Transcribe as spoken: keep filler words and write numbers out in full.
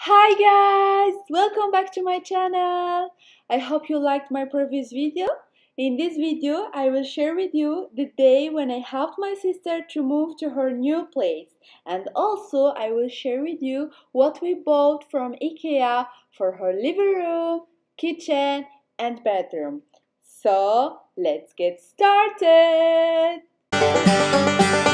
Hi guys! Welcome back to my channel. I hope you liked my previous video. In this video, I will share with you the day when I helped my sister to move to her new place. And also, I will share with you what we bought from IKEA for her living room, kitchen, and bedroom. So, let's get started!